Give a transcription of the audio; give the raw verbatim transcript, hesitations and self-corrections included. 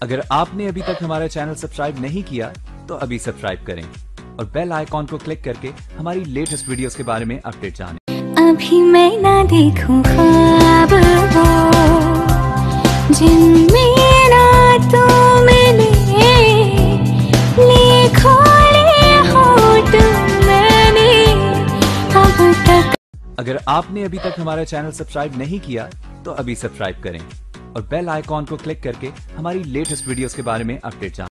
अगर आपने अभी तक हमारा चैनल सब्सक्राइब नहीं किया तो अभी सब्सक्राइब करें और बेल आइकॉन को क्लिक करके हमारी लेटेस्ट वीडियोस के बारे में अपडेट जानें। अभी मैं ना देखूं ख्वाब वो जिनमें ना तू मिले, लिए खोले होठ मैंने अब तक। अगर आपने अभी तक हमारा चैनल सब्सक्राइब नहीं किया तो अभी सब्सक्राइब करें और बेल आइकॉन को क्लिक करके हमारी लेटेस्ट वीडियोस के बारे में अपडेट जानें।